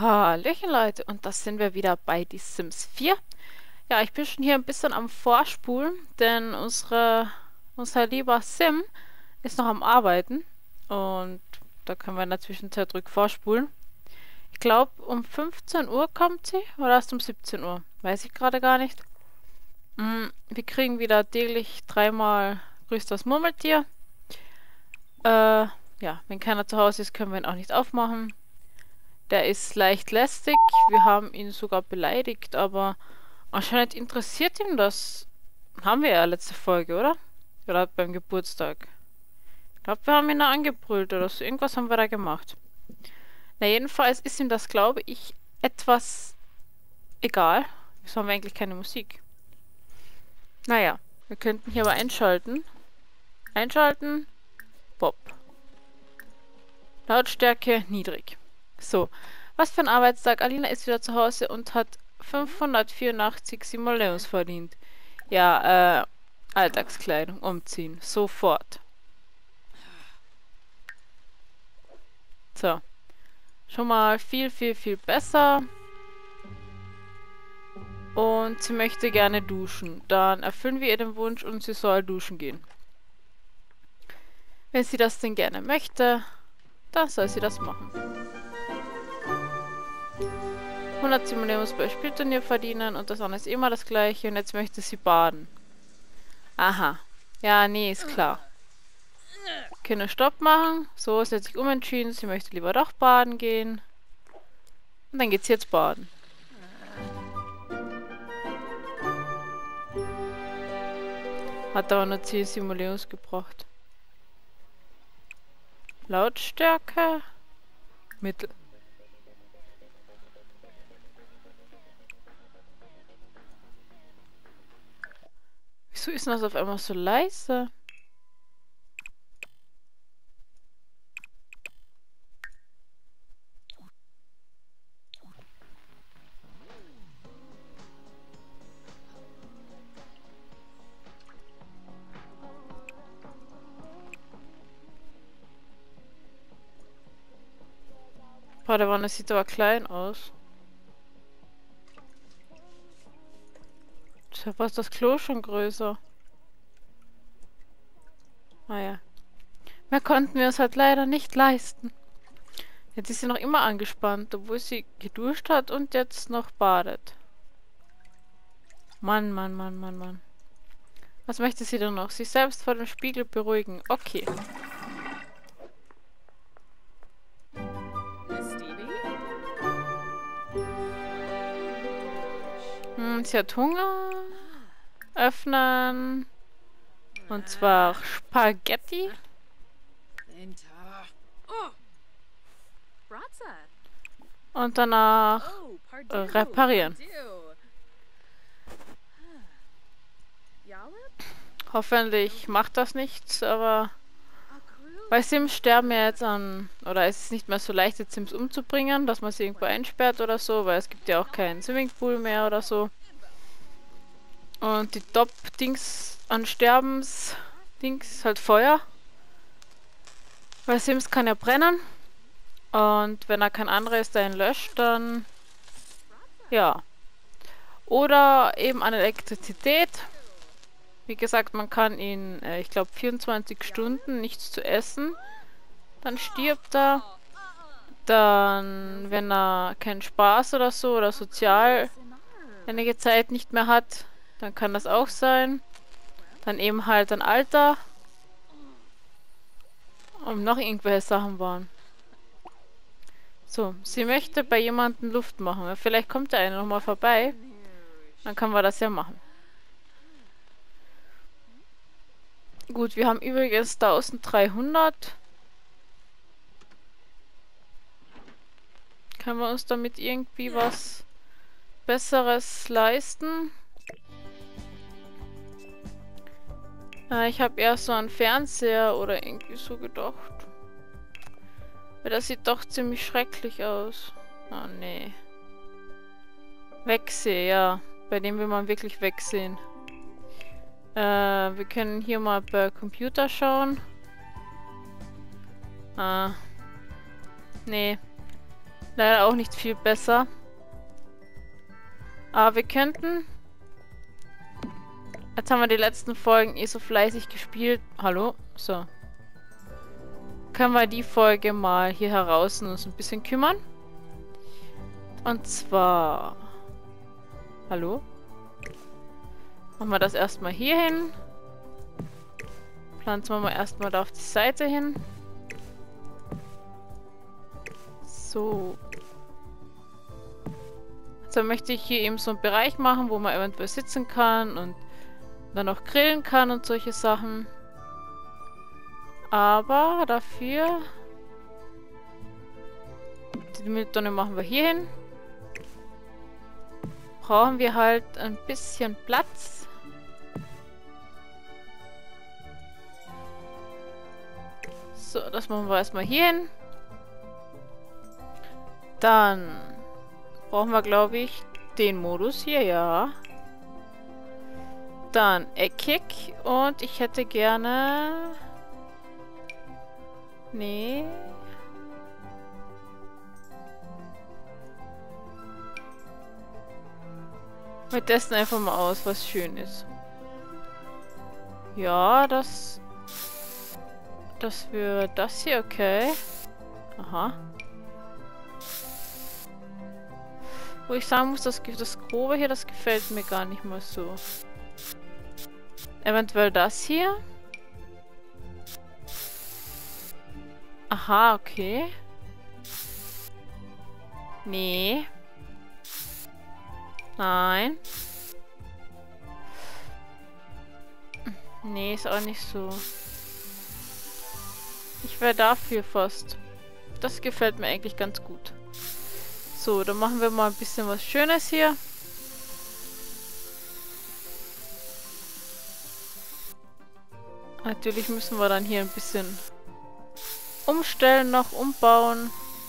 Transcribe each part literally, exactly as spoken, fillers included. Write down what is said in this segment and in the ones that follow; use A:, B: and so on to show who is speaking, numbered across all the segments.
A: Hallöchen Leute, und das sind wir wieder bei Die Sims vier. Ja, ich bin schon hier ein bisschen am Vorspulen, denn unsere, unser lieber Sim ist noch am Arbeiten. Und da können wir in der Zwischenzeit ruhig vorspulen. Ich glaube, um fünfzehn Uhr kommt sie, oder erst um siebzehn Uhr? Weiß ich gerade gar nicht. Mm, wir kriegen wieder täglich dreimal Grüß das Murmeltier. Äh, ja, wenn keiner zu Hause ist, können wir ihn auch nicht aufmachen. Der ist leicht lästig. Wir haben ihn sogar beleidigt, aber anscheinend interessiert ihm das. Haben wir ja letzte Folge, oder? Oder beim Geburtstag. Ich glaube, wir haben ihn da angebrüllt oder so. Irgendwas haben wir da gemacht. Na, jedenfalls ist ihm das, glaube ich, etwas egal. Wieso haben wir eigentlich keine Musik? Naja, wir könnten hier aber einschalten. Einschalten. Bob. Lautstärke niedrig. So, was für ein Arbeitstag. Alina ist wieder zu Hause und hat fünfhundertvierundachtzig Simoleons verdient. Ja, äh, Alltagskleidung umziehen. Sofort. So. Schon mal viel, viel, viel besser. Und sie möchte gerne duschen. Dann erfüllen wir ihr den Wunsch und sie soll duschen gehen. Wenn sie das denn gerne möchte, dann soll sie das machen. hundert Simoleons bei Spielturnier verdienen und das andere ist immer das gleiche und jetzt möchte sie baden. Aha. Ja, nee, ist klar. Können Stopp machen. So, sie hat sich umentschieden. Sie möchte lieber doch baden gehen. Und dann geht sie jetzt baden. Hat aber nur zehn Simoleons gebracht. Lautstärke. Mittel. Wieso ist denn das auf einmal so leise? Boah, der Wanne sieht aber klein aus. Deshalb war das Klo schon größer. Naja. Mehr konnten wir es halt leider nicht leisten. Jetzt ist sie noch immer angespannt, obwohl sie geduscht hat und jetzt noch badet. Mann, Mann, Mann, Mann, Mann. Was möchte sie denn noch? Sich selbst vor dem Spiegel beruhigen. Okay. Hm, sie hat Hunger. Öffnen. Und zwar Spaghetti. Und danach äh, reparieren. Hoffentlich macht das nichts, aber bei Sims sterben ja jetzt an, oder es ist nicht mehr so leicht, jetzt Sims umzubringen, dass man sie irgendwo einsperrt oder so, weil es gibt ja auch keinen Swimmingpool mehr oder so. Und die Top-Dings an Sterbens-Dings ist halt Feuer. Weil Sims kann ja brennen. Und wenn er kein anderes der ihn löscht, dann ja. Oder eben an Elektrizität. Wie gesagt, man kann ihn, äh, ich glaube, vierundzwanzig Stunden nichts zu essen. Dann stirbt er. Dann, wenn er keinen Spaß oder so oder sozial einige Zeit nicht mehr hat, dann kann das auch sein. Dann eben halt ein Alter. Und noch irgendwelche Sachen waren. So, sie möchte bei jemandem Luft machen. Vielleicht kommt der eine nochmal vorbei. Dann können wir das ja machen. Gut, wir haben übrigens eintausenddreihundert. Können wir uns damit irgendwie was Besseres leisten? Äh, ich habe eher so einen Fernseher oder irgendwie so gedacht. Weil das sieht doch ziemlich schrecklich aus. Oh nee. Wegsehen, ja. Bei dem will man wirklich wegsehen. Äh, wir können hier mal bei Computer schauen. Ah. Nee. Leider auch nicht viel besser. Aber wir könnten... Jetzt haben wir die letzten Folgen eh so fleißig gespielt. Hallo? So. Können wir die Folge mal hier heraus uns ein bisschen kümmern. Und zwar... Hallo? Machen wir das erstmal hier hin. Pflanzen wir mal erstmal da auf die Seite hin. So. Jetzt möchte ich hier eben so einen Bereich machen, wo man eventuell sitzen kann und dann auch grillen kann und solche Sachen. Aber dafür... Die Mülltonne machen wir hier hin. Brauchen wir halt ein bisschen Platz. So, das machen wir erstmal hier hin. Dann brauchen wir, glaube ich, den Modus hier, ja. Dann eckig und ich hätte gerne... Nee. Wir testen einfach mal aus, was schön ist. Ja, das... Das für das hier, okay. Aha. Wo ich sagen muss, das, das Grobe hier, das gefällt mir gar nicht mal so. Eventuell das hier. Aha, okay. Nee. Nein. Nee, ist auch nicht so. Ich wäre dafür fast. Das gefällt mir eigentlich ganz gut. So, dann machen wir mal ein bisschen was Schönes hier. Natürlich müssen wir dann hier ein bisschen umstellen, noch umbauen.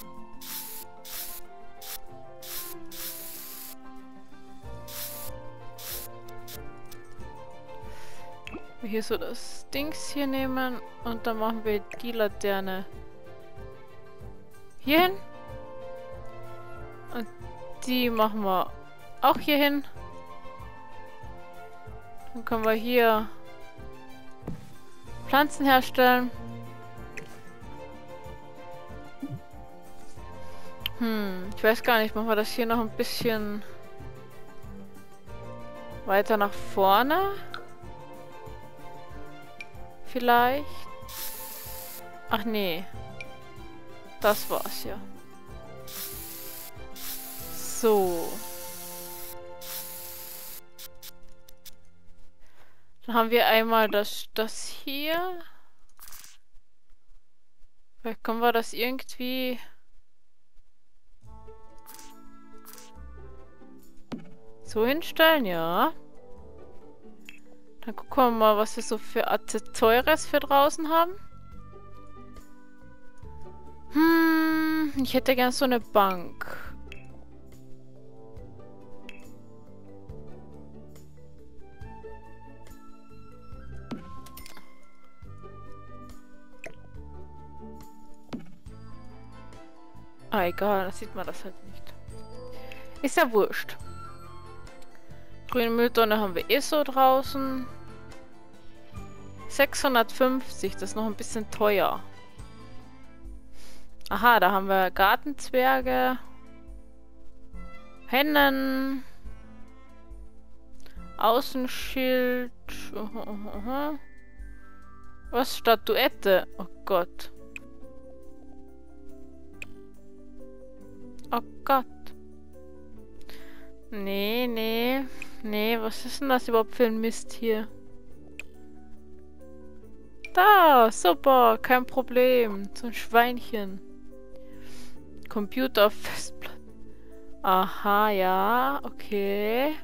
A: Hier so das Dings hier nehmen und dann machen wir die Laterne hier hin. Und die machen wir auch hier hin. Dann können wir hier Pflanzen herstellen. Hm, ich weiß gar nicht, machen wir das hier noch ein bisschen weiter nach vorne? Vielleicht? Ach nee. Das war's ja. So. Dann haben wir einmal das, das hier. Vielleicht können wir das irgendwie... so hinstellen, ja. Dann gucken wir mal, was wir so für Teures für draußen haben. Hm, ich hätte gern so eine Bank. Ah, egal, da sieht man das halt nicht. Ist ja wurscht. Grüne Mülltonne haben wir eh so draußen. sechshundertfünfzig, das ist noch ein bisschen teuer. Aha, da haben wir Gartenzwerge. Hennen. Außenschild. Uh, uh, uh, uh. Was? Statuette? Oh Gott. Oh Gott. Nee, nee. Nee, was ist denn das überhaupt für ein Mist hier? Da, super, kein Problem. So ein Schweinchen. Computer, Festplatte. Aha, ja, okay.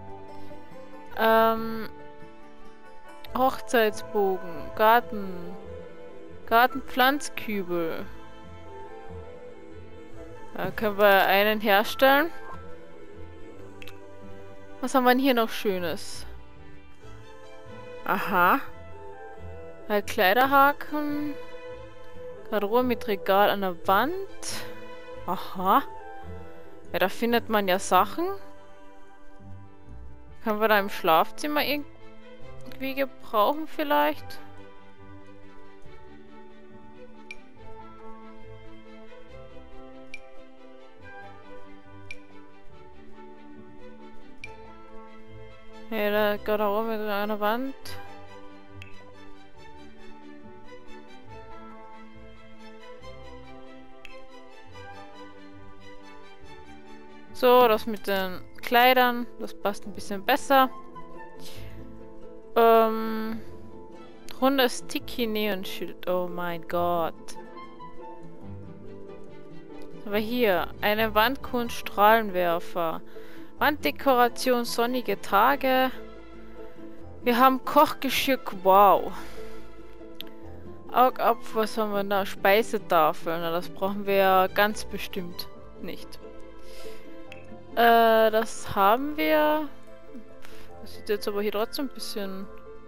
A: Ähm. Hochzeitsbogen, Garten. Gartenpflanzkübel. Da können wir einen herstellen. Was haben wir denn hier noch Schönes? Aha. Ein Kleiderhaken. Garderobe mit Regal an der Wand. Aha. Ja, da findet man ja Sachen. Können wir da im Schlafzimmer irgendwie gebrauchen vielleicht? Ja, da geht da oben mit einer Wand. So, das mit den Kleidern, das passt ein bisschen besser. Ähm, Runde Sticky Neon-Schild, oh mein Gott. Aber hier, eine Wandkunst-Strahlenwerfer. Wanddekoration, sonnige Tage. Wir haben Kochgeschirr, wow. Augapfel, was haben wir da? Speisetafel, na das brauchen wir ja ganz bestimmt nicht. Äh, das haben wir. Das sieht jetzt aber hier trotzdem ein bisschen...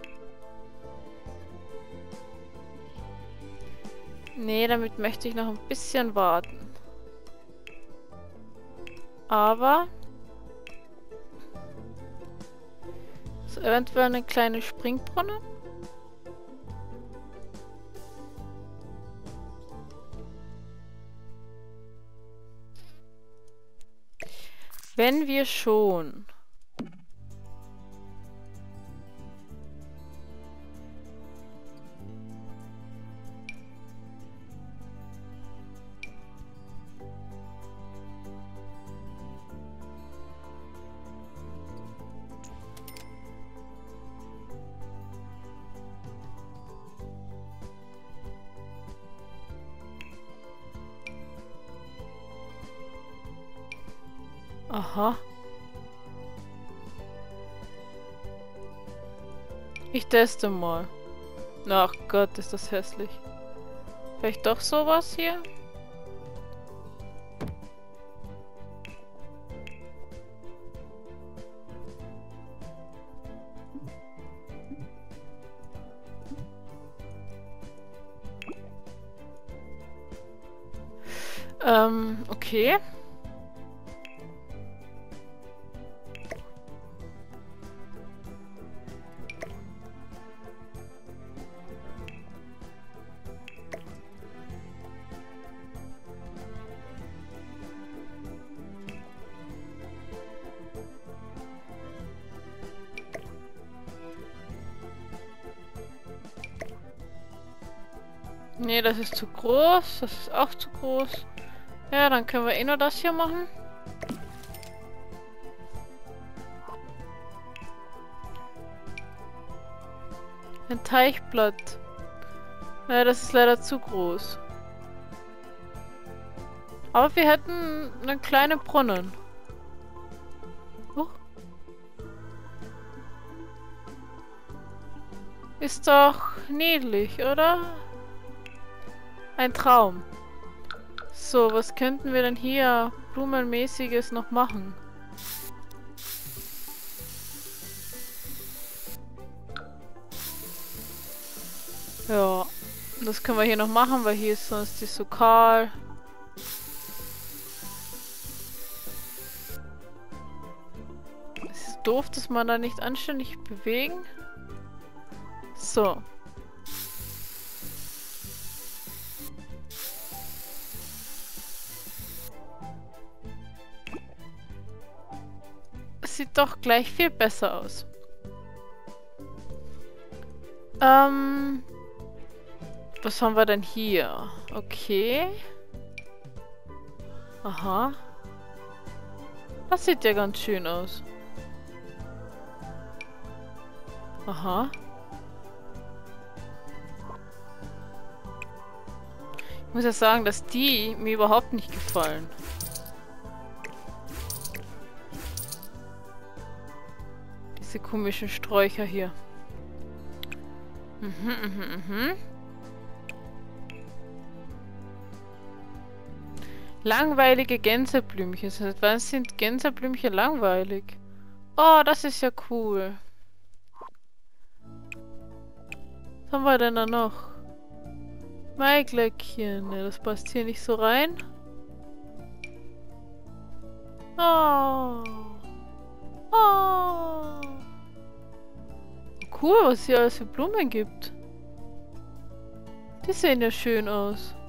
A: Nee, damit möchte ich noch ein bisschen warten. Aber... So, eventuell eine kleine Springbrunnen? Wenn wir schon... Aha. Ich teste mal. Ach Gott, ist das hässlich. Vielleicht doch sowas hier? Ähm, okay. Nee, das ist zu groß. Das ist auch zu groß. Ja, dann können wir eh nur das hier machen. Ein Teichblatt. Ja, das ist leider zu groß. Aber wir hätten einen kleinen Brunnen. Oh. Ist doch niedlich, oder? Ein Traum. So, was könnten wir denn hier Blumenmäßiges noch machen? Ja, das können wir hier noch machen, weil hier ist sonst die so kahl. Es ist doof, dass man da nicht anständig bewegen. So. Es sieht doch gleich viel besser aus. Ähm... Was haben wir denn hier? Okay. Aha. Das sieht ja ganz schön aus. Aha. Ich muss ja sagen, dass die mir überhaupt nicht gefallen. Diese komischen Sträucher hier. Mhm, mhm, mhm. Langweilige Gänseblümchen. Seit wann sind Gänseblümchen langweilig? Oh, das ist ja cool. Was haben wir denn da noch? Maiglöckchen. Ne, das passt hier nicht so rein. Oh. Oh. Cool, was es hier alles für Blumen gibt. Die sehen ja schön aus.